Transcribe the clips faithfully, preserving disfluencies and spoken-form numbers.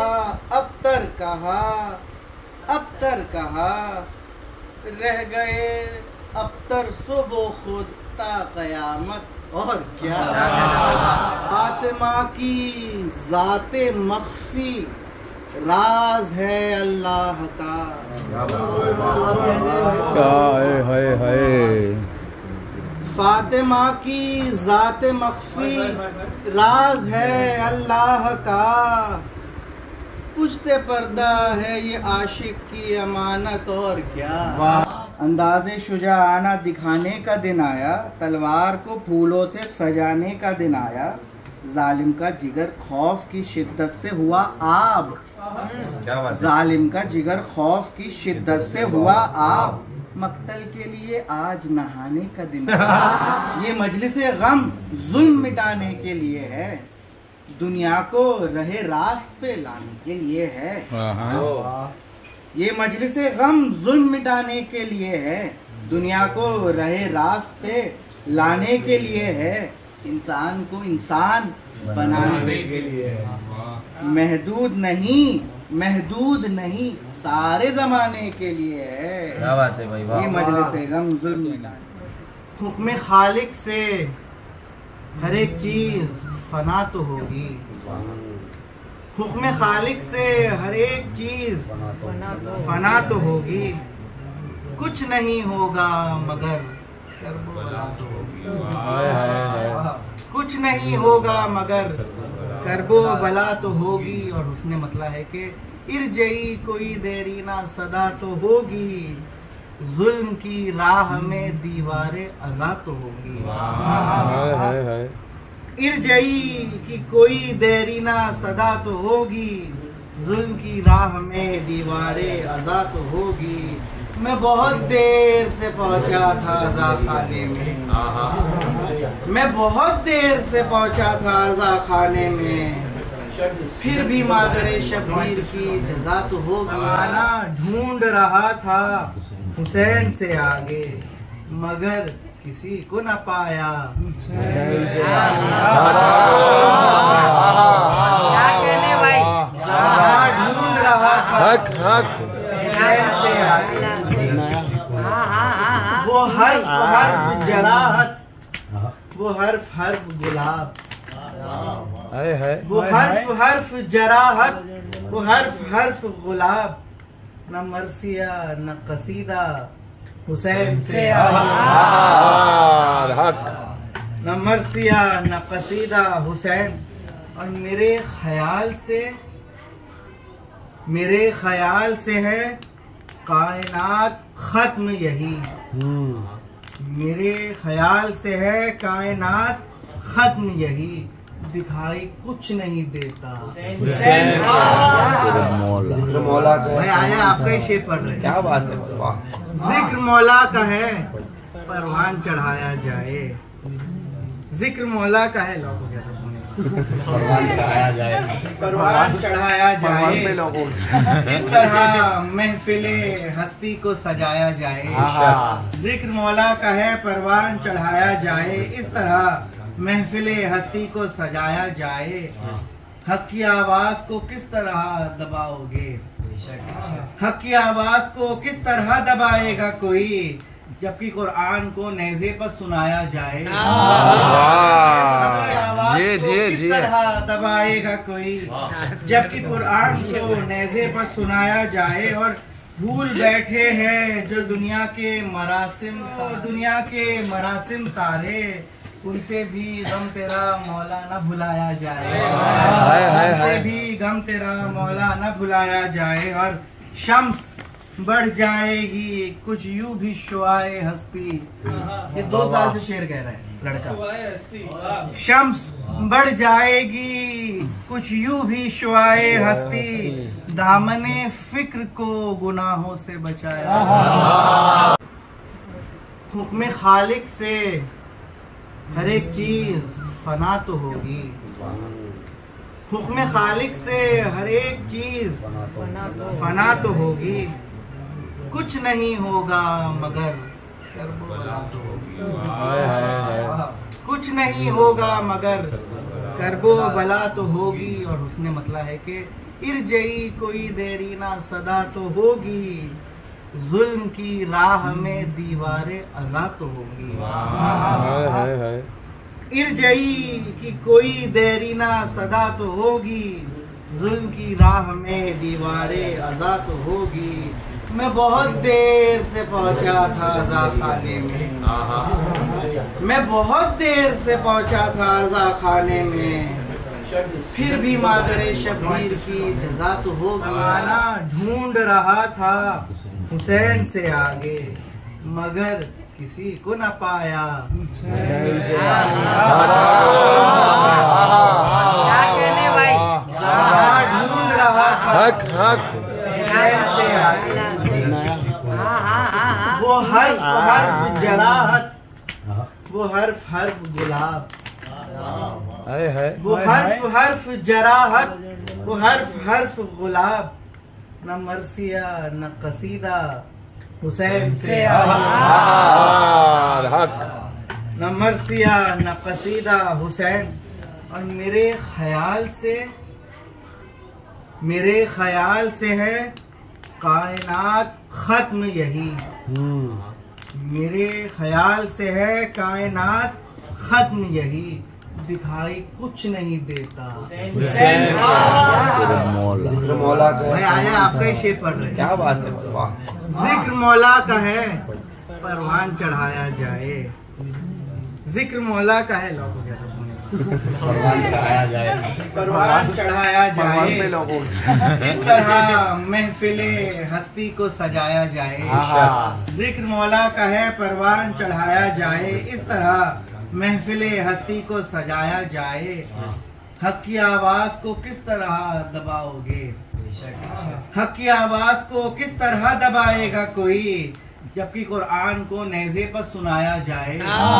अबतर कहा, अबतर कहा, रह गए अबतर सो वो खुद ता कयामत। और क्या फातिमा की ज़ाते मख्फी राज है अल्लाह का। हाय हाय। फातिमा की ज़ाते मख्फी राज है अल्लाह का। पुश्ते पर्दा है ये आशिक की अमानत। और क्या अंदाज़े शुजाआना दिखाने का दिन आया, तलवार को फूलों से सजाने का दिन आया। जालिम का जिगर खौफ की शिद्दत से हुआ आब। क्या बात है? जालिम का जिगर खौफ की शिद्दत से हुआ आब। मक्तल के लिए आज नहाने का दिन है। ये मजलिसे गम जुल्म मिटाने के लिए है, दुनिया को रहे रास्त पे लाने के लिए है। ये मजलिसे गम जुल्म मिटाने के लिए है, दुनिया को रहे रास्त पे लाने के लिए है। इंसान को इंसान बनाने के लिए है। महदूद नहीं, महदूद नहीं, सारे जमाने के लिए है। क्या बात है भाई, वाह। ये मजलिसे गम जुल्म मिटाने। हुक्म खालिक से हर एक चीज फना तो होगी। हुक्म खालिक से हर एक चीज फना तो होगी। कुछ नहीं होगा मगर कर्बो बला तो होगी। कुछ नहीं होगा मगर कर्बो बला तो होगी। और उसने मतलब है कि इरजई कोई देरी ना सदा तो होगी। जुल्म की राह में दीवारे अज़ा तो होगी। इरजई की कोई देरी ना सदा तो होगी। जुल्म की राह में दीवारे अज़ा तो होगी। मैं बहुत देर से पहुंचा था अज़ा खाने में। मैं बहुत देर से पहुंचा था अज़ा खाने में। फिर भी मादरे शबीर की जज़ा तो होगी। आना ढूंढ रहा था हुसैन से आगे, मगर किसी को न पाया। क्या कहने भाई, ढूंढ रहा था हक हक हुसैन से आगे। वो हर्फ हर्फ जराहत, वो हर्फ हर्फ गुलाब। हाय हाय। वो हर्फ हर्फ जराहत, वो हर्फ हर्फ गुलाब। न मरसिया न कसीदा हुसैन से हक। न मरसिया न कसीदा हुसैन। और मेरे ख्याल से, मेरे ख्याल से है कायनात खत्म यही। मेरे ख्याल से है कायनात खत्म यही। दिखाई कुछ नहीं देता। मौला का भाई आया आपका ही शेर पढ़ रहे हैं। क्या बात है, वाह। जिक्र मौला का है परवान चढ़ाया जाए। जिक्र मौला का है, लोग हो गया था परवान चढ़ाया जाए, परवान चढ़ाया जाए। इस तरह महफिले हस्ती को सजाया जाए। जिक्र मौला का है परवान चढ़ाया जाए। इस तरह महफिले हस्ती को सजाया जाए। हक की आवाज को किस तरह दबाओगे? हक की आवाज को किस तरह दबाएगा कोई, जबकि कुरान को नेज़े पर सुनाया जाए। जी जी जी। किस तरह दबाएगा कोई, जबकि कुरान को नेज़े पर सुनाया जाए। और भूल बैठे हैं जो दुनिया के मरासिम, दुनिया के मरासिम सारे, उनसे भी गम तेरा मौला न भुलाया जाए। उनसे भी गम तेरा मौला न भुलाया जाए। और शम्स बढ़ जाएगी कुछ यूं भी शुआए हस्ती। ये दो साल से शेर कह रहा है लड़का। शम्स बढ़ जाएगी कुछ यूं भी शुआए हस्ती। दामने फिक्र को गुनाहों से बचाया। हुक्म खालिक से हर एक चीज फना तो होगी। हुक्म खालिक से हर एक चीज फना तो होगी। कुछ नहीं होगा मगर कर्बो बला तो होगी। कुछ नहीं होगा मगर कर्बो बला तो होगी। और उसने मतलब है कि इरजई कोई देरी ना सदा तो होगी, जुल्म की राह में दीवारें अज़ा तो होगी। हाय हाय हाय। इरजई की कोई देरी ना सदा तो होगी, जुल्म की राह में दीवारें अज़ा तो होगी। मैं बहुत देर से पहुंचा था अज़ा खाने में, मैं बहुत देर से पहुंचा था अज़ा खाने में, फिर भी मादरे शबीर की जज़ा तो होगी। आना ढूंढ रहा था हुसैन से आगे, मगर किसी को न पाया। क्या कहने भाई, ढूंढ रहा था हक हक हुसैन से आगे, वो हर्फ हर्फ जराहत, वो हर्फ हर्फ गुलाब, हाय हाय। वो हर्फ हर्फ जराहत, वो हर्फ हर्फ गुलाब, न मरसिया न कसीदा हुसैन से हक। न मरसिया न कसीदा हुसैन। और मेरे ख्याल से, मेरे ख्याल से है कायनात खत्म यही, मेरे ख्याल से है कायनात खत्म यही, दिखाई कुछ नहीं देता। जिक्र मौला का मैं आया आपका ही शेर पढ़ रहे, क्या बात है, वाह। जिक्र मौला का है परवान चढ़ाया जाए, जिक्र मौला का है लोगों के परवान चढ़ाया जाए, परवान चढ़ाया जाए, इस तरह महफिले हस्ती को सजाया जाए। जिक्र मौला का है परवान चढ़ाया जाए, इस तरह महफिले हस्ती को सजाया जाए। हक की आवाज को किस तरह दबाओगे, हक की आवाज को किस तरह दबाएगा कोई, जबकि कुरान को नेज़े पर सुनाया जाए।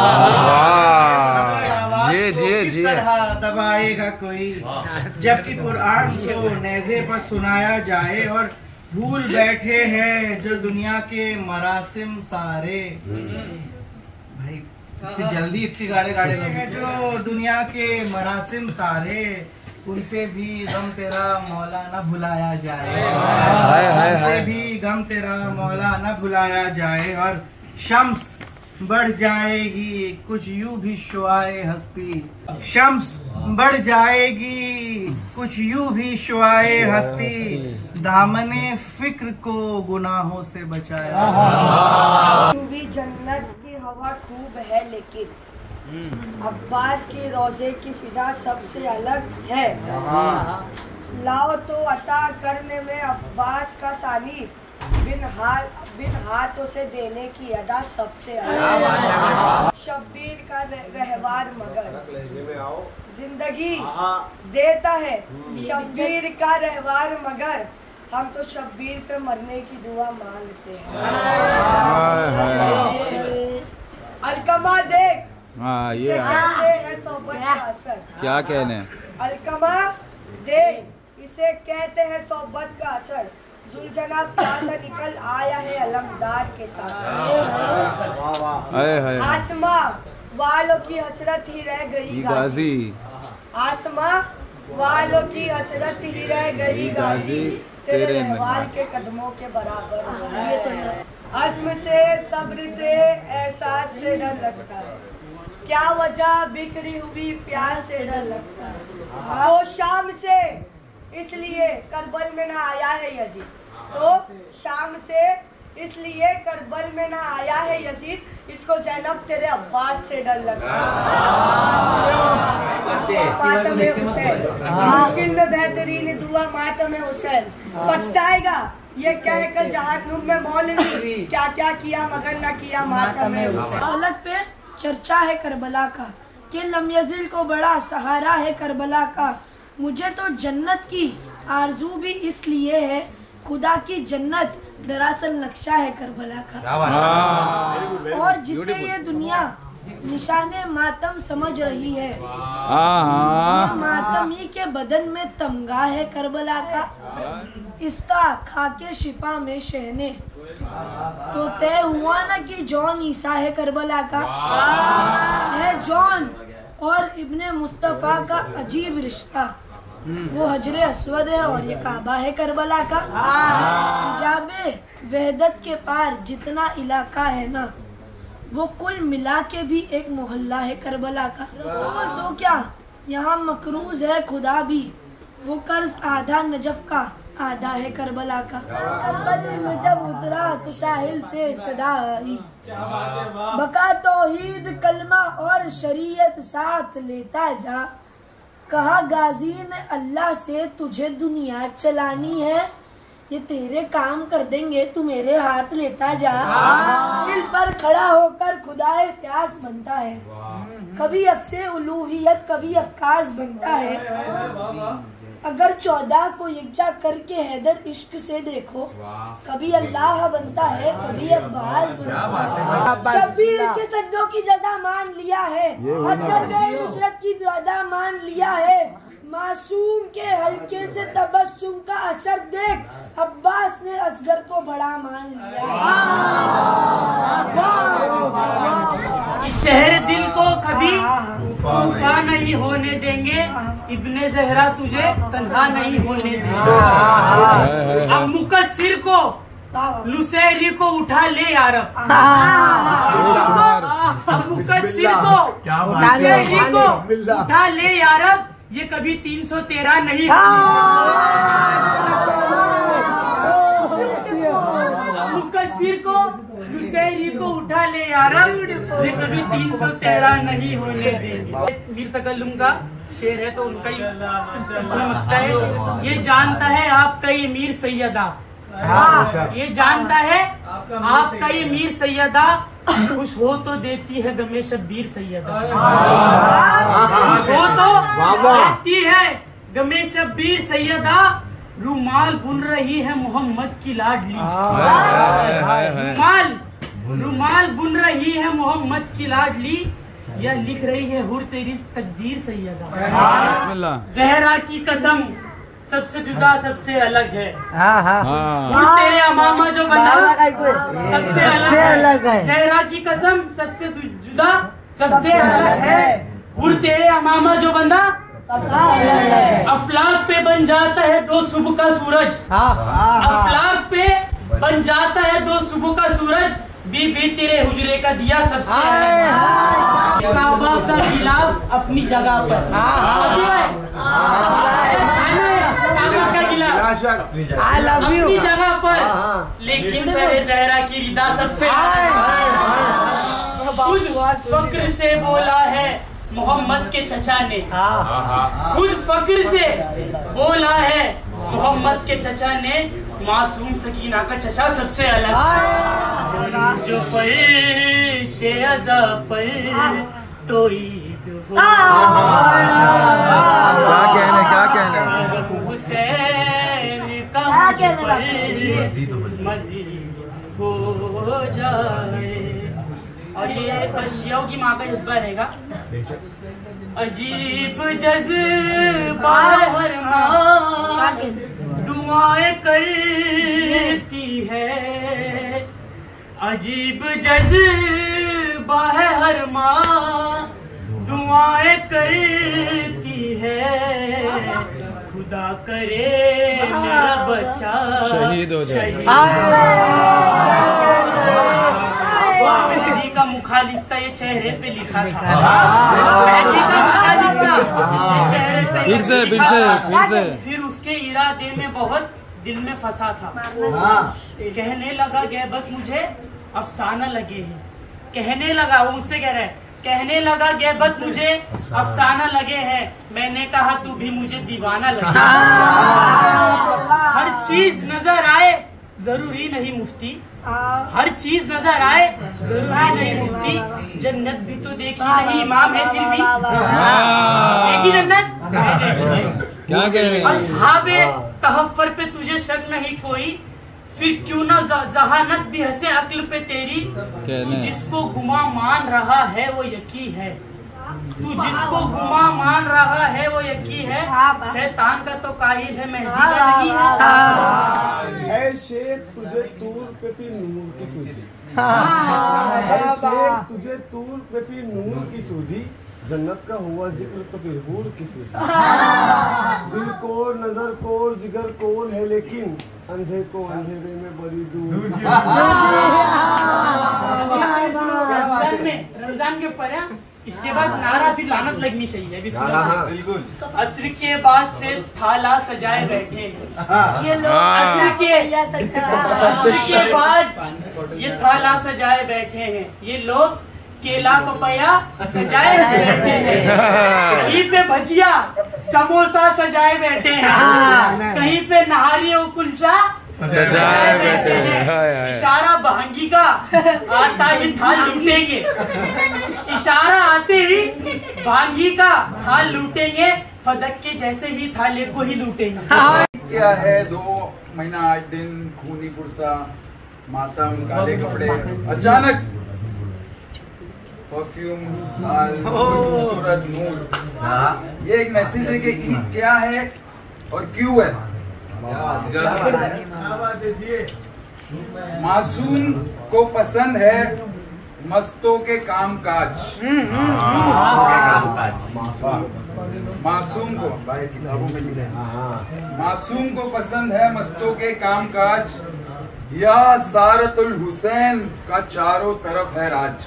जी जी किस जी। तरह दबाएगा कोई, जबकि कुरान को नेज़े पर सुनाया जाए। और भूल बैठे हैं जो दुनिया के मरासिम सारे, भाई इतनी जल्दी इतनी गाड़े गाड़े लगे, जो दुनिया के मरासिम सारे, उनसे भी गम तेरा मौला न भुलाया जाए, हाय हाय उनसे हाय। भी गम तेरा मौला न भुलाया जाए। और शम्स बढ़ जाएगी कुछ यूं भी शुआए हस्ती, शम्स बढ़ जाएगी कुछ यूं भी शुआए हस्ती, दामने फिक्र को गुनाहों से बचाया। भी जन्नत की हवा खूब है, लेकिन अब्बास के रोजे की फिदा सबसे अलग है। लाओ तो अता करने में अब्बास का सानी, बिन हाथ बिन हाथों से देने की अदा सबसे अलग। शब्बीर का रहवार मगर जिंदगी देता है, शब्बीर का रहवार मगर, हम तो शब्बीर पे मरने की दुआ मांगते हैं। अलकमा देख, हाँ इसे ये कहते हैं सोबत का असर। क्या कहने। अलकमा देख, इसे कहते हैं सोबत का असर, जुलझना प्यासा निकल आया है अलमदार के साथ। हाय हाय। आसमां वालों की हसरत ही रह गई गाजी, आसमां वालों की हसरत ही रह गई गाजी, तेरे रहवार के कदमों के बराबर। ये तो अज़्म से, सब्र से, एहसास से डर लगता है, क्या वजह बिखरी हुई प्यास से डर लगता है। तो शाम से इसलिए करबल में ना आया है यजीद, तो शाम से इसलिए करबल में ना आया है यजीद, इसको ज़ैनब तेरे अब्बास से डर लगता है। मातम हुसैन, मुश्किल में बेहतरीन दुआ मातम हुसैन, पछताएगा ये कह कर जहन्नुम में मौलवी, क्या क्या किया मगर न किया मातम हुसैन। दौलत पे चर्चा है करबला का, कि लम यज़िल को बड़ा सहारा है करबला का, मुझे तो जन्नत की आरजू भी इसलिए है, खुदा की जन्नत दरअसल नक्शा है करबला का। और जिसे ये दुनिया निशाने मातम समझ रही है, हाँ मातम ही के बदन में तमगा है करबला का, इसका खाके शिफा में शहने तो तय हुआ ना कि जॉन ईसा है करबला का। है जॉन और इब्ने मुस्तफ़ा का अजीब रिश्ता, वो हजरे अस्वद है और ये काबा है करबला का। हिजाबे वहदत के पार जितना इलाका है ना, वो कुल मिला के भी एक मोहल्ला है करबला का। रसूल तो क्या यहाँ मकरूज है खुदा भी, वो कर्ज आधा नजफ का आधा है करबला का। करबल में जब उतरा तो साहिल से सदा आई, बका तौहीद कलमा और शरीयत साथ लेता जा। कहा गाजी ने अल्लाह से तुझे दुनिया चलानी है, ये तेरे काम कर देंगे तू मेरे हाथ लेता जा। दिल पर खड़ा होकर खुदाए प्यास बनता है, कभी अक्से उलूहियत कभी अक्कास बनता है। अगर चौदह को यकजा करके हैदर इश्क से देखो, कभी अल्लाह बनता है कभी अब्बास बनता है। शब्बीर के सजदों की जजा मान लिया है, हद कर गए नुसरत की दादा मान लिया है। मासूम के हल्के से तबस्सुम का असर देख, अब्बास ने असगर को बड़ा मान लिया। इस शहर दिल को कभी तूफान नहीं होने देंगे, इब्ने ज़हरा तुझे तन्हा नहीं होने देंगे। अब मुकस्सिर को नुसैरी को उठा ले यारब, अब मुकस्सिर को नुसैरी को उठा ले यारब, ये कभी तीन सौ तेरह नहीं मुकस्सिर को नुसैरी को उठा ले यारब, ये कभी तीन सौ तेरह नहीं होने देंगे। मीर तकल्लुम का शेर है तो उनका ही लगता है। ये जानता है आपका ये मीर सैयदा, ये जानता है आपका ये मीर सैयदा, खुश हो तो देती है गमे शब्बीर सैयदा, खुश हो तो देती है गमे शब्बीर सैयदा। रुमाल बुन रही है मोहम्मद की लाडली, रुमाल रुमाल बुन रही है मोहम्मद की लाडली, यह लिख रही है हुर तेरी तकदीर सैयदा। ज़हरा की कसम सबसे जुदा सबसे अलग है, हुर तेरे अमामा जो बना सबसे अलग है। ज़हरा की कसम सबसे जुदा सबसे अलग है, हुर तेरे अमामा जो बंदा अफलाक पे बन जाता है दो सुबह का सूरज, अफलाक पे बन जाता है दो सुबह का सूरज, बीबी तेरे हुजरे का दिया सबसे अलग। काबा का गिलाफ अपनी जगह पर, काबा का गिलाफ अपनी जगह पर, लेकिन सरे ज़हरा की रिदा सबसे खुद फक्र से बोला है मोहम्मद के चचा ने, खुद फक्र से बोला है मोहम्मद के चचा ने, मासूम सकीना का चचा सबसे अलग। जो फर्शे अज़ा पर तो ईद हो, क्या कहने क्या कहने हुसैन का मज़ीद हो जाए। और ये शियाओं की माँ का जज्बा रहेगा। अजीब जज्बा हर माँ दुआएं करती है, अजीब जज्बा है हर माँ दुआएं करती है। खुदा करे मेरा बच्चा शहीद हो जाए। मेहदी का मुखालिफ था, ये चेहरे पे लिखा था। मेहदी का मुखालिफ था, ये चेहरे पे फिर से फिर से फिर से फिर उसके इरादे में बहुत दिल में फंसा था। कहने लगा गैबत मुझे अफसाना लगे है, कहने लगा, वो मुझसे कह रहा है, कहने लगा गैबत मुझे अफसाना लगे हैं, मैंने कहा तू भी मुझे दीवाना लगे। हर चीज नजर आए जरूरी नहीं मुफ्ती, हर चीज नजर आए जरूरी नहीं मुफ्ती, जन्नत भी तो देखी नहीं, इमाम है फिर भी देखी जन्नत क्या कह रहे हैं। अस्हाबे तहफ्फुर पे तुझे शक नहीं कोई, फिर क्यों ना जहानत भी हंसे अक्ल पे तेरी। तू जिसको गुमा मान रहा है वो यकी है, तू जिसको गुमा मान रहा है वो यकी है, शैतान का तो काहिल है मेहदी का नहीं है। है शेख तुझे तूर पे फिर नूर की सूझी, है शेख तुझे तूर पे फिर नूर की सूझी, जन्नत का हुआ जिक्र तो फिर हूर किसी दिल कोर नजर कोर जिगर कोर है लेकिन अंधे को अंधेरे में बड़ी दूर रमजान में रमजान के ऊपर है। इसके बाद नारा फिर लानत लगनी चाहिए। बिल्कुल। अस्र के बाद से थाला सजाए बैठे हैं ये लोग अस्र के अस्र के बाद ये थाला सजाए बैठे हैं। ये लोग केला पपैया सजाए बैठे हैं। कहीं पे भजिया समोसा सजाए बैठे हैं, कहीं पे नहारी और कुलचा सजाए बैठे हैं। इशारा बहंगी का आता ही थाल लूटेंगे, इशारा आते ही भांगी का थाल लूटेंगे, फदक के जैसे ही थाले को ही लूटेंगे। क्या है दो महीना आठ दिन खूनी पुरसा मातम काले कपड़े अचानक परफ्यूम लाल खूबसूरत नूर। ये एक मैसेज है कि ईद क्या है और क्यों है। मासूम को पसंद है मस्तों के काम काज। मासूम को भाई किताबों में मिले। मासूम को पसंद है मस्तों के काम काज, या सारतुल हुसैन का चारों तरफ है राज।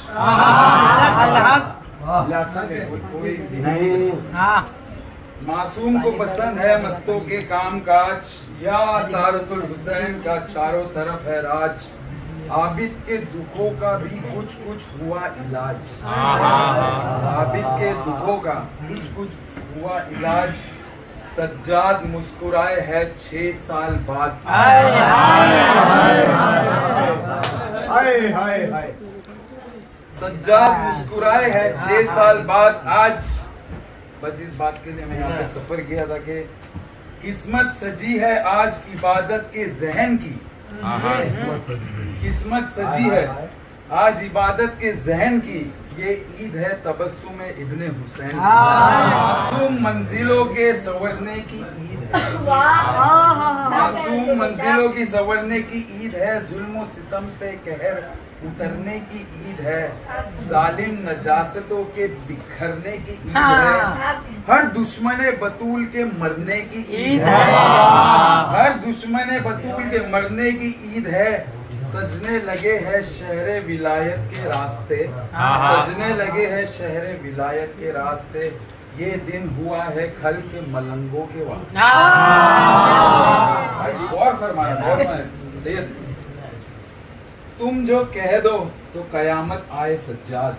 मासूम को पसंद है मस्तों के काम काज, या सारतुल हुसैन का चारों तरफ है राज। आबिद के दुखों का भी कुछ कुछ हुआ इलाज। आबिद के दुखों का कुछ कुछ हुआ इलाज। सज्जाद मुस्कुराए है छह साल बाद। सज्जाद मुस्कुराए है छह साल बाद आज। बस इस बात के लिए मैं यहाँ पे सफर किया था कि किस्मत सजी है आज इबादत के जहन की। किस्मत सजी है आज इबादत के जहन की, ये ईद है तबस्सुम इब्ने हुसैन। मासूम मंजिलों के संवरने की ईद है। मासूम मंजिलों की संवरने की ईद है। जुल्म सितम पे कहर उतरने की ईद है। जालिम नजासतों के बिखरने की ईद है। हर दुश्मने बतूल के मरने की ईद है। हर दुश्मने बतूल के मरने की ईद है। सजने लगे हैं शहरे विलायत के रास्ते। सजने लगे हैं शहरे विलायत के रास्ते। ये दिन हुआ है खल के मलंगों के वास्ते। और फरमाया सैयद, तुम जो कह दो तो कयामत आए सज्जाद।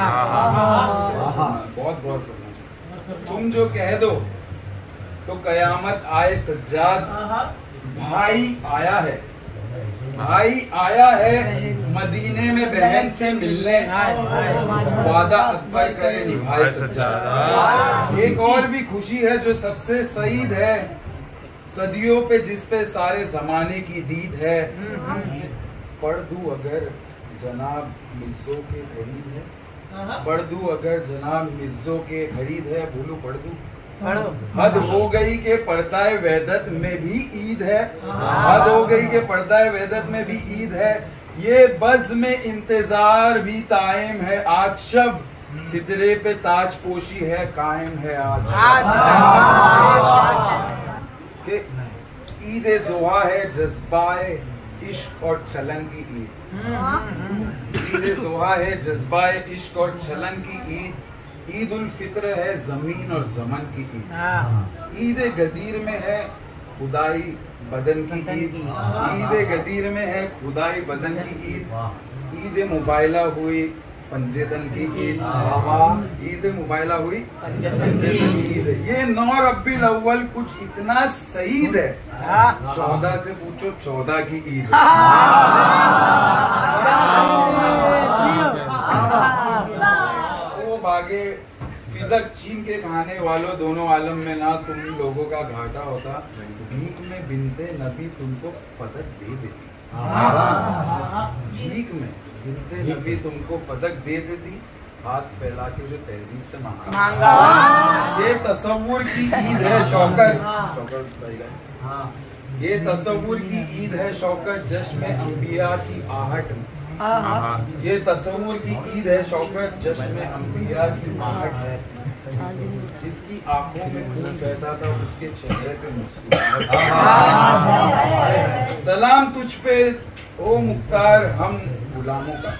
बहुत बहुत फरमाया, तुम जो कह दो तो कयामत आए सज्जाद। भाई आया है, भाई आया है मदीने में बहन से मिलने। वादा अकबर करे निभाए सज्जाद। एक और भी खुशी है जो सबसे सईद है, सदियों पे जिस पे सारे जमाने की दीद है। पढ़ दूं अगर जनाब मिर्जों के खरीद है। पढ़ दूं अगर जनाब मिर्जों के खरीद है। बोलू पढ़ दूं। हद हो गई के पर्दाए वेदत में भी ईद है। हद हो गई के पर्दाए वेदत में भी ईद है। ये बज़ में इंतजार भी तायम है। आज शब सिदरे पे ताज पोशी है कायम है आज। के ईद ज़ोहा है जज्बाए इश्क और चलन की ईद। ईद ज़ोहा है जज्बाए इश्क और चलन की ईद। ईद उल फित्र है जमीन और जमन की ईद। ईद गदीर में है खुदाई बदन की ईद। ईद गदीर में है खुदाई बदन की ईद। ईद मुबाइला हुई पंजेदन की ईद। ईद मुबाइला हुई पंजेदन की ईद। ये नौ रब्बिल अव्वल कुछ इतना सईद है, चौदह से पूछो चौदह की ईद। भागे फिदक चीन के खाने वालों दोनों आलम में ना तुम लोगों का घाटा होता। भीख में बिनते नबी तुमको फदक दे देती। भीख में बिनते नबी तुमको फदक दे देती। हाथ फैला के जो तहजीब से मांगा। ये तसव्वुर की ईद है शौकत। शौकत ये तसव्वुर की ईद है शौकत। जश्न अंबिया की आहट में ये तस्वुर की ईद है शौकत, जश्न अंबिया की आहट है, जिसकी आंखों में खून बहता था उसके चेहरे पे मुस्कुराहट। सलाम तुझ पे ओ मुख्तार हम गुलामों का,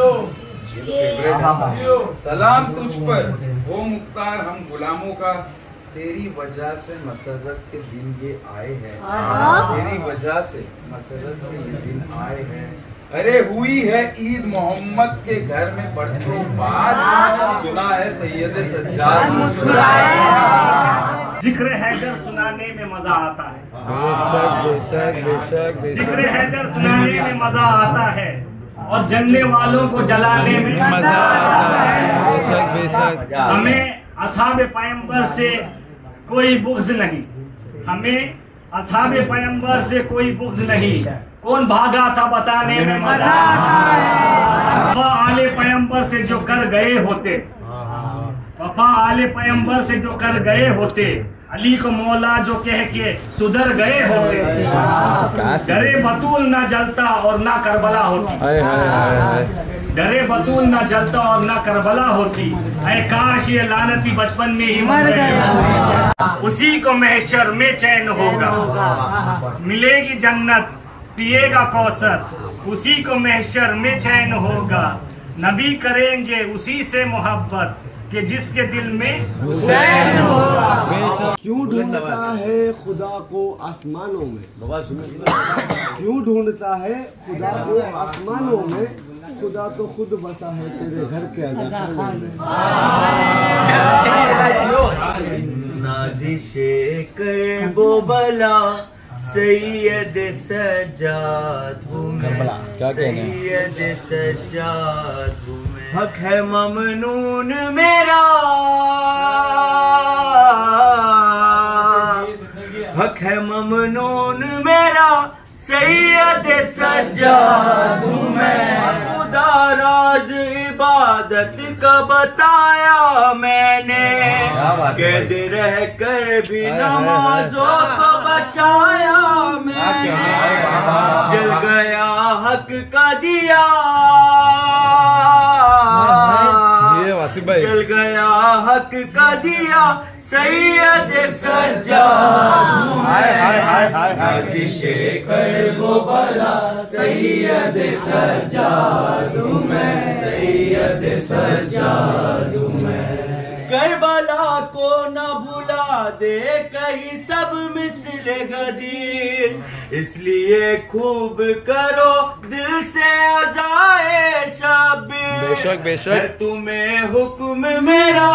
सलाम तुझ पर ओ मुख्तार हम गुलामों का, तेरी वजह से मसरत के दिन ये आए हैं, तेरी वजह से मसरत के ये दिन आए हैं। अरे हुई है ईद मोहम्मद के घर में बरसों बाद, सुना है सैयद सज्जाद मुस्कुराए। जिक्र हैदर सुनाने में मजा आता है, बेशक बेशक बेशक जिक्र हैदर सुनाने में मजा आता है, और जलने वालों को जलाने में मजा आता है। बेशक बेशक हमें असहाब पैगंबर से कोई बुग़्ज़ नहीं, हमें असहाब पैगंबर से कोई बुग़्ज़ नहीं। कौन भागा था बताने में मजा वफा आले पैगंबर से जो कर गए होते, वफा आले पैगंबर से जो कर गए होते, अली को मौला जो कह के सुधर गए होते, डरे बतूल ना जलता और ना करबला होती, डरे बतूल ना जलता और ना करबला होती। ऐ काश ये लानती बचपन में ही मर गए, उसी को महशर में चैन होगा, मिलेगी जन्नत पिएगा कौसर, उसी को महशर में चैन होगा। नबी करेंगे उसी से मोहब्बत कि जिसके दिल में हुसैन होगा। क्यों ढूंढता है खुदा को आसमानों में, क्यों ढूंढता है खुदा को आसमानों में, खुदा तो खुद बसा है तेरे घर के अज़ाखानों में। नाज़िशे कर वो बला सैयद सज्जाद हूँ मैं, सैयद सज्जाद हूँ मैं, हक है ममनून मेरा, हक है ममनून मेरा, सैयद सज्जाद हूँ मैं। खुदा राज इबादत का बताया मैंने, कैद रह कर भी नमाजों को बचाया मैंने, जल गया हक का दिया, जल गया हक का दिया, सैयद सज्जाद नाज़िशे कर वो बला, सैयद सज्जाद हूँ मैं, सैयद सज्जाद हूँ मैं। करबला को न भुला दे कहीं सब मिसल गदीर, इसलिए खूब करो दिल से अज़ाए शब्बीर। बेशक बेशक तुम्हें हुक्म मेरा,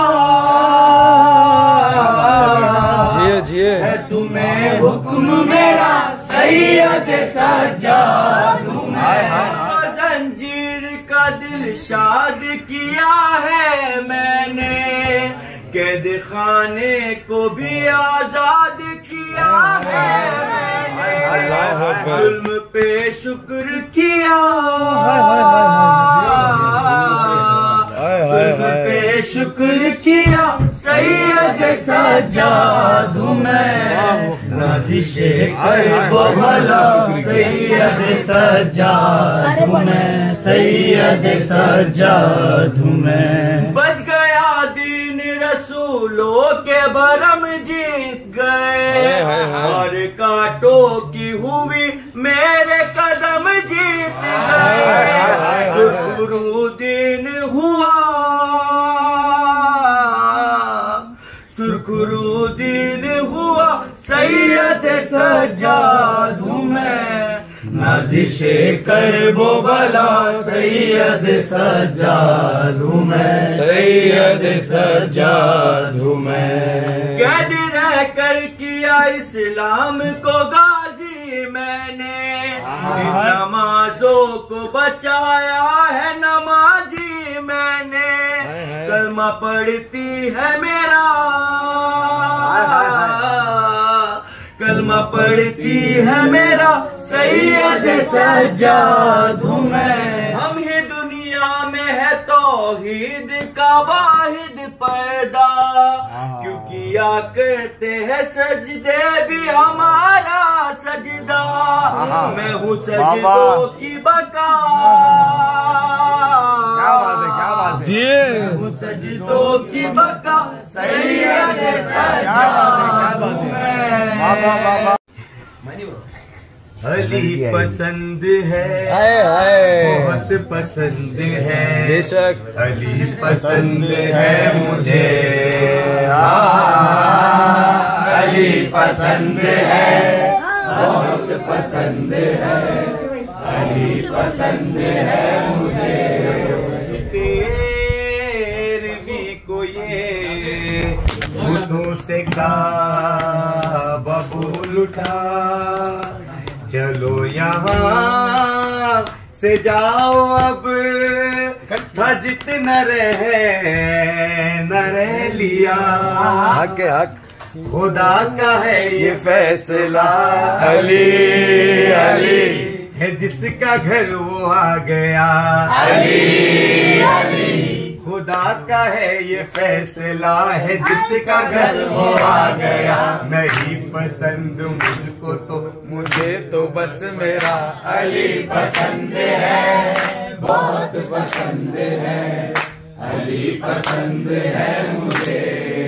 जिए जिए है तुम्हें हुक्म मेरा, सैयद सज्जाद हूँ मैं। जंजीर का दिल शाद किया है मैंने, कैद खाने को भी आजाद किया है मैंने, जुल्म पे शुक्र किया, जुल्म पे शुक्र किया, सैयद सज्जाद हूँ मैं। नाज़िशे कर वो भला, सैयद सज्जाद हूँ मैं, सैयद सज्जाद हूँ मैं। बच गया दीन रसूलों के भरम जीत गए, और कांटों की हुई मेरे कदम जीत गए, सुरखुरुद्दीन हुआ, सुरखुरुद्दीन हुआ, सैयद सज्जाद हूँ मैं। नाज़िशे कर वो भला, सैयद सज्जाद हूँ मैं, सैयद सज्जाद हूँ मैं। कैद रह कर किया इस्लाम को गाजी मैंने, नमाजों को बचाया है नमाजी मैंने, कलमा पढ़ती है मेरा, कलमा पढ़ती है मेरा, सैयद सज्जाद हूँ मैं। हम ही दुनिया में है तो तौहीद का वाहिद पर्दा, क्यों किया करते हैं सजदे भी हमारा सजदा। मैं हूँ सजदों की बका, क्या बात है, क्या बात है जी। मैं हूँ सजदों की बका, सैयद सज्जाद मैं। अली पसंद है, हाय हाय, बहुत पसंद है, बेशक अली पसंद है मुझे, अली पसंद है, बहुत पसंद है, अली पसंद है मुझे। तेरहवीं को ये बुतों से काबा बोल उठा, चलो यहाँ से जाओ अब, था जितना रह न रह लिया। हक है, हक खुदा का है ये फैसला, अली अली है जिसका घर वो आ गया, अली अली खुदा का है ये फैसला, है जिसका घर वो आ गया। नहीं पसंद मुझको तो मुझे तो बस मेरा अली पसंद है, बहुत पसंद है, अली पसंद है मुझे,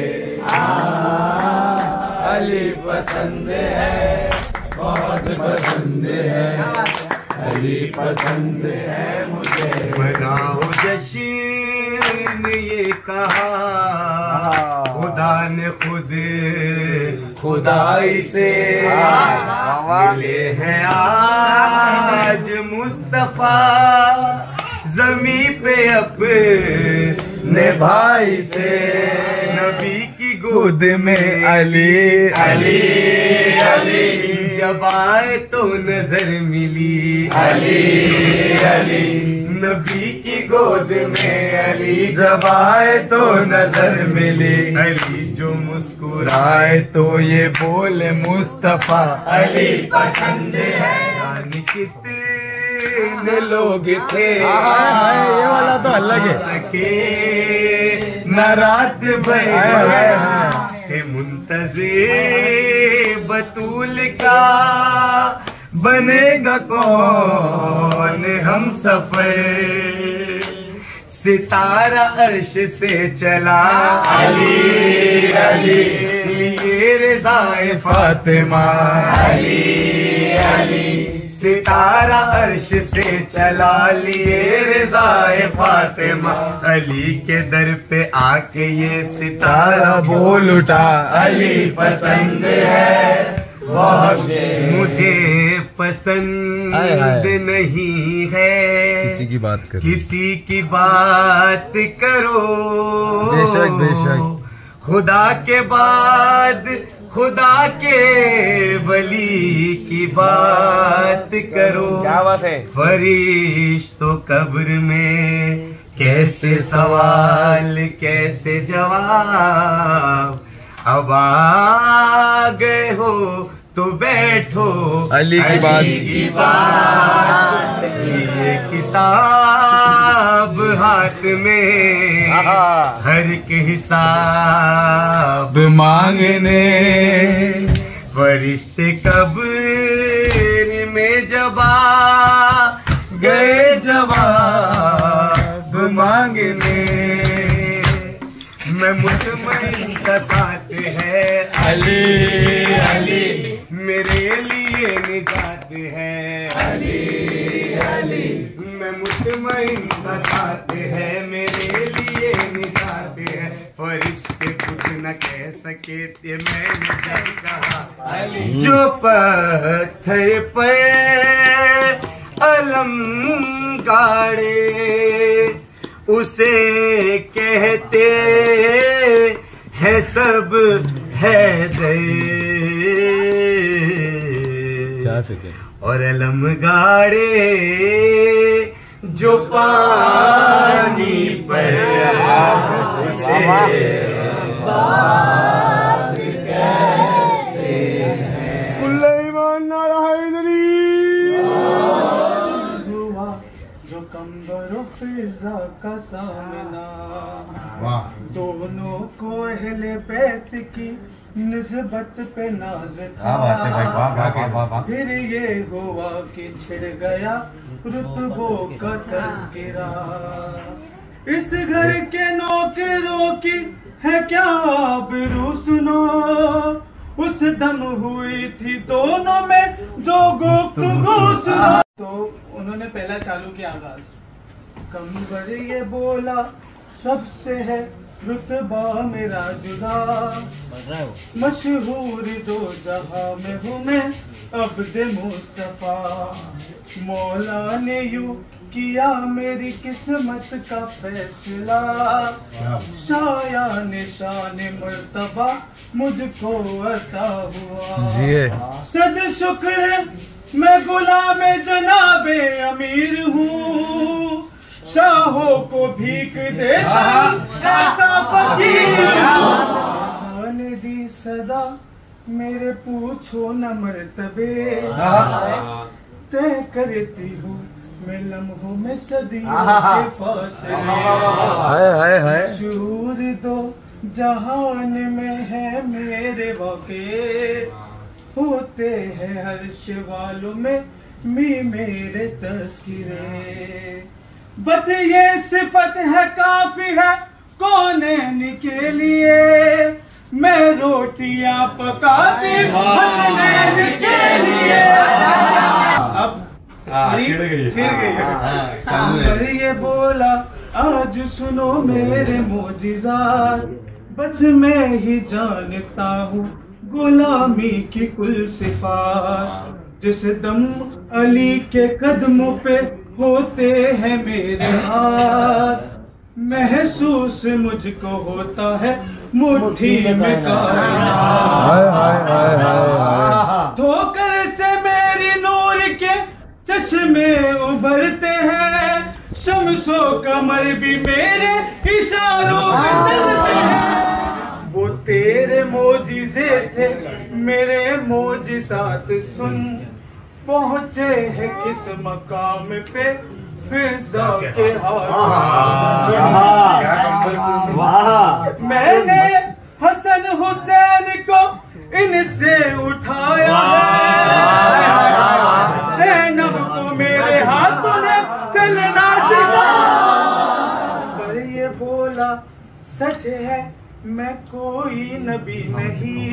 अली पसंद है, बहुत पसंद है, अली पसंद है मुझे। मनाओ जश्न ये कहा, खुदा ने खुद खुदाई से मिले हैं आज मुस्तफा, जमी पे अपने भाई से, नबी की गोद में अली अली अली, जब आए तो नजर मिली, अली अली नबी की गोद में अली, जब आए तो नजर मिली, अली जो मुस्कुराए तो ये बोले मुस्तफा, अली पसंद है। यानी कितने लोग थे, ये वाला तो अलग है, सके न रात भर थे मुंतज़िर बतूल का, बनेगा कौन हम सफर, सितारा अर्श से चला, अली अली लिए रज़ाए फातिमा, अली अली सितारा अर्श से चला, लिए रज़ाए फातिमा, अली के दर पे आके ये सितारा बोल उठा, अली पसंद है, बहुत मुझे पसंद हाय हाय। नहीं है किसी की बात करो, किसी की बात करो, बेशक बेशक, खुदा के बाद खुदा के वली की बात करो। क्या बात है, फरिश्तों कब्र में कैसे सवाल कैसे जवाब, अब आ गए हो तो बैठो अली की बात, की बात, ये किताब हाथ में, हर के हिसाब मांगने, फरिश्ते कब्र में जब आ गए जवाब मांगने, मैं मुतमईन का साथ है, अली अली मेरे लिए निजात है, अली अली मैं मुतमईन का साथ है, मेरे लिए निजात है, फरिश्ते कुछ न कह सके थे मैंने जब कहा, अली जो पत्थर पर अलम गाड़े उसे कहते हैं सब हैदर, और अलम गाड़े जो पानी पर उसे बास कहते हैं। जो कंबरों फिजा का सामना, दोनों को अहले बैत की निस्बत पे नाज था। फिर ये हुआ कि छिड़ गया रुतबों का तज़किरा। इस घर के नौकरों की है क्या आबरू सुनो, उस दम हुई थी दोनों में जो गुफ्तगू सुनो। तो उन्होंने पहला चालू किया आगाज। कमर ये बोला सबसे है रुतबा मेरा जुदा, मशहूर दो जहां में हूँ मैं अब्दे मुस्तफा। मौला ने यूं किया मेरी किस्मत का फैसला, शाया निशान मर्तबा मुझको अता हुआ। सद शुक्र मैं गुलाम जनाबे अमीर हूँ, शाहों को भीख देता ऐसा फकीर। ने दी सदा मेरे पूछो न मर्तबे, तय करती हूँ मैं लम्हों में सदियों के फासले। शूर दो जहान में है मेरे वाक़े, होते हैं हर्ष वालों में मी मेरे तज़किरे। बत ये सिफत है काफी है कौनैन के लिए, मैं रोटियां पकाती हसनैन के लिए। अब छिड़ गई छिड़ गई पर ये बोला आज सुनो मेरे मोजिज़ात, बस मैं ही जानता हूँ गुलामी की कुल सिफात। जिस दम अली के कदमों पे होते हैं मेरे हाथ, महसूस मुझको होता है मुट्ठी में कायनात। धोकर से मेरी नूर के चश्मे उभरते हैं, शम्सो कमर भी मेरे इशारों में चलते हैं। वो तेरे मोजिज़े थे मेरे मोजिज़ात सुन, पहुँचे हैं किस मकाम पे फिजा के हाथ। मैंने हसन हुसैन को इनसे उठाया है, ज़ैनब को मेरे हाथों ने चलना सिखाया। पर ये बोला सच है मैं कोई नबी नहीं,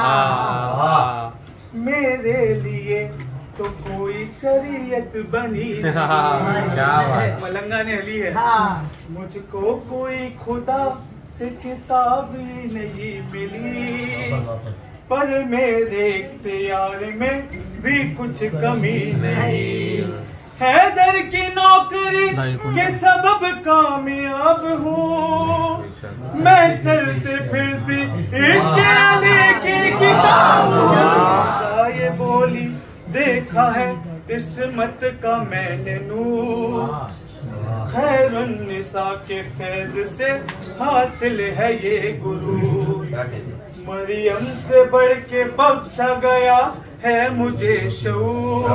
मेरे लिए तो कोई शरीयत बनी नहीं। मलंगा ने हली है। मुझको कोई खुदा से किताबी नहीं मिली, पर मेरे इख्तियार में भी कुछ कमी नहीं। हैदर की नौकरी के सबब कामयाब हूँ, मैं चलते फिरती इश्क़ अली की किताब। ये बोली देखा है इस्मत का मैंने नूर, खैरुन्निसा के फैज से हासिल है ये गुरु। मरियम से बढ़ के बख्शा गया है मुझे शऊर,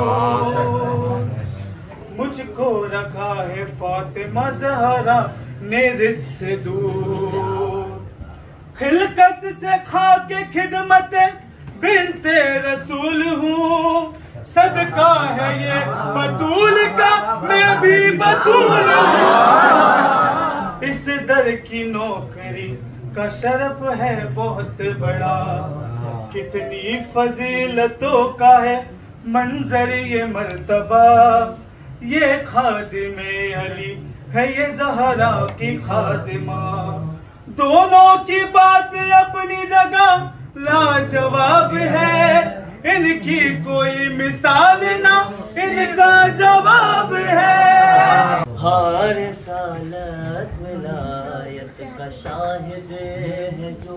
मुझको रखा है फातिमा ज़हरा ने रिज़्क़ से दूर। खिलकत से खा के खिदमत बिन्ते रसूल हूँ, सदका है ये बतूल का मैं भी बतूल हूँ। इस दर की नौकरी का शरफ है बहुत बड़ा, कितनी फजीलतों का है मंजर ये मर्तबा। ये खादिमे अली है ये ज़हरा की खादिमा, दोनों की बात अपनी जगह लाजवाब है। इनकी कोई मिसाल ना इनका जवाब है। हर सालत विलायत का शाहिद है जो,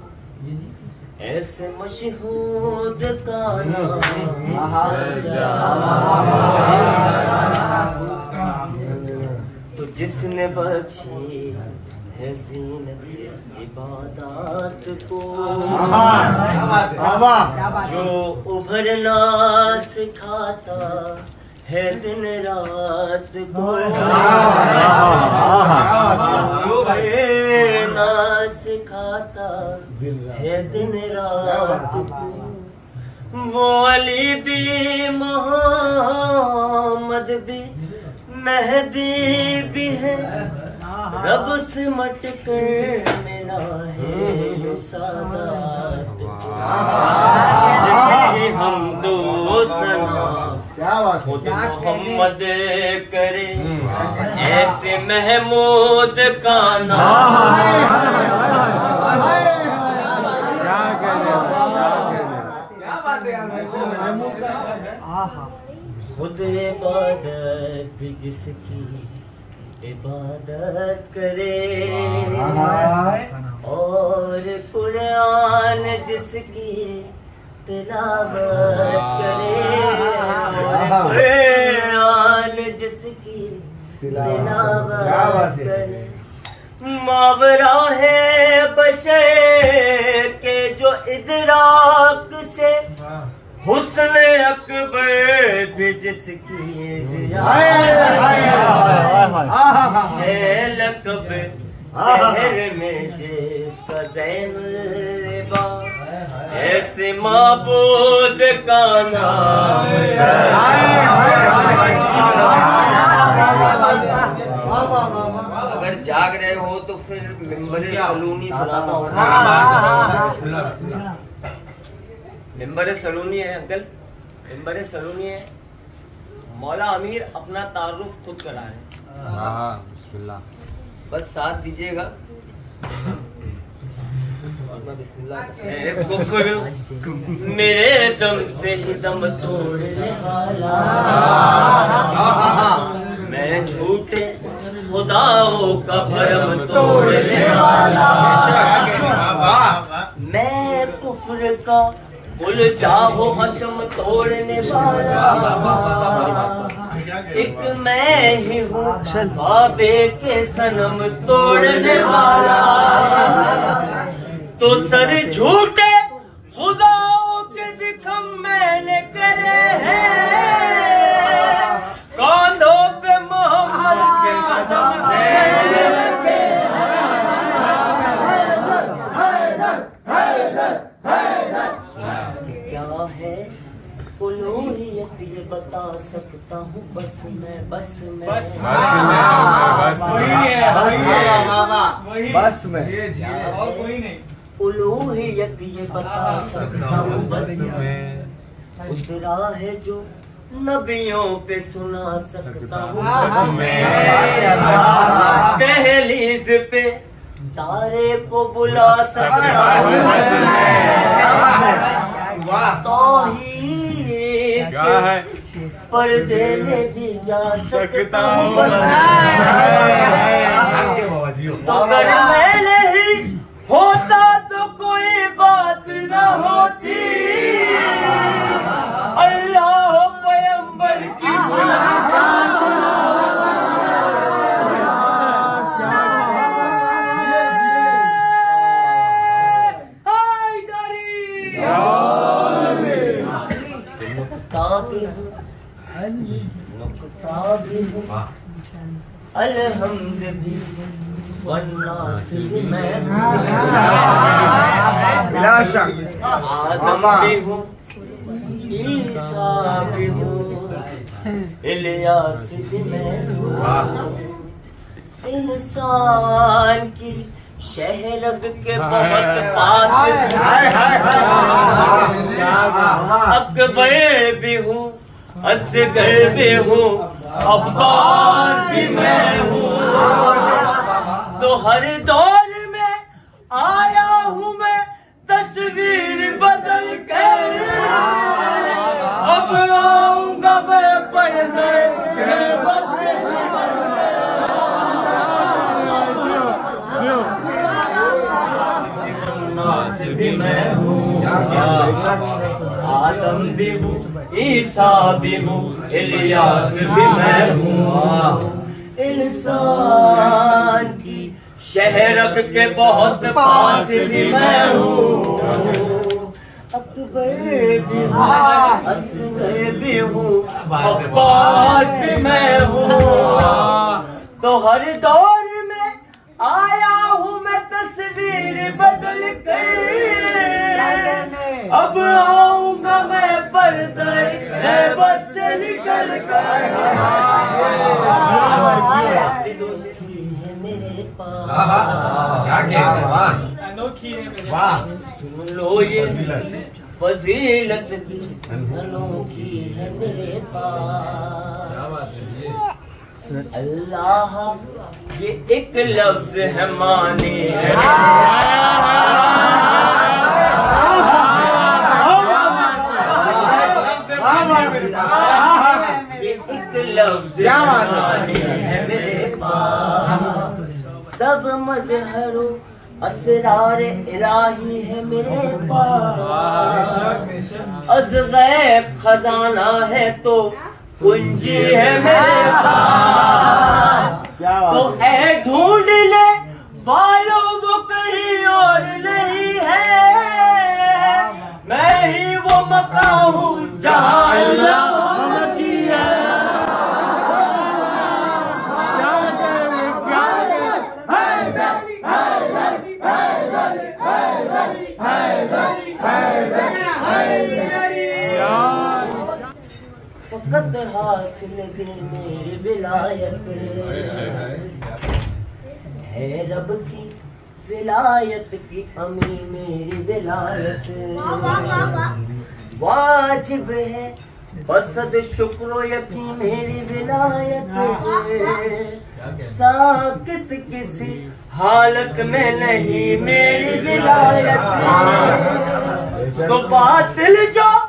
ऐसे मशहूद का नाम तो जिसने बख्शी है ज़ीनत इबादत को, जो उभरना सिखाता है दिन रात को ना सिखाता है दिन रात को। वो अली भी मोहम्मद भी मेहदी भी है, रब से मट कर मेरा है सादात जिसकी हम दो सना खुद मोहम्मद करे ऐसे महमूद का नाम। खुद इबादत भी जिसकी इबादत करे और कुरान जिसकी तिलावत करे, कुरान जिसकी तिलावत करे। मावरा है बशर के जो इदराक से हुस्न अकबर भी जिसकी है लक़ब शहर में जिसका ज़ैनुल ऐसे माबूद का नाम। अगर जाग रहे हो तो फिर मिंबर सलूनी सुनाता हूँ। मिंबर सलूनी है अंकल, मिंबर सलूनी है। मौला अमीर अपना तारुफ खुद करा है। बिस्मिल्लाह, बस साथ दीजिएगा। मेरे दम से ही दम तोड़ने वाला, मैं झूठे खुदाओं का भरम तोड़ने वाला, मैं कुफ्र का कुल जाहो हशम तोड़ने वाला, एक मैं ही हूँ बाबे के सनम तोड़ने वाला। तो सर झूठे खुदाओं के दिखम मैंने करे हैं, कांधों पे मोहम्मद के कदम मैंने रखे हैं। क्या है उलूहियत ये बता सकता हूँ बस मैं, बस मैं बस बस में और कोई नहीं। उलूहियत ये बता सकता हूँ बस मैं, उतरा है जो नबियों पे सुना सकता हूँ बस मैं, दहलीज पे तारे को बुला सकता हूँ बस मैं, तौहीद पर्दे में भी जा सकता हूँ बस मैं। तो अगर मैं नहीं होता तो कोई बात न होती, अल्लाह पैगंबर की अलहम्द भी वन्नास भी मैं, आदम भी हूँ ईसा भी हूँ इलियास भी मैं हूँ, इंसान की शहरग के बहुत पास अकबर भी हूँ असगर भी हूँ अब्बास भी मैं हूँ। तो हर दौर में आया हूँ मैं तस्वीर बदल कर, अब आऊंगा मैं पर्दे के बस भी मैं हूँ, आदम भी हूँ ईसा भी हूँ इलियास भी मैं हूँ, इंसान की शहरग के बहुत पास भी मैं हूँ, भी हूँ, असगर भी हूँ, अब्बास भी मैं हूँ। तो हर दौर में आया हूँ मैं तस्वीर बदल कर, अब आऊंगा मैं पर्दे बस से निकल कर। सुन लो ये फजीलत भी अनोखी है मेरे पास। अल्लाह ये एक लफ्ज है माने है, ये एक लफ्ज माने है मेरे पास। सब मजहरो असरार इलाही है मेरे पास। अज़गैब खजाना है तो कुंजी है मेरे पास। तो ऐ ढूंढने वालों वो कहीं और नहीं है, मैं ही वो मकाम हूँ जहाँ अल्लाह की है। फकत हासिल दिल मेरी विलायत है, रब की विलायत की अमी मेरी विलायत। वाजिब है बसद शुक्र यकीन मेरी विलायत है। साकित किसी हालत में नहीं मेरी विलायत। तो बातिल जो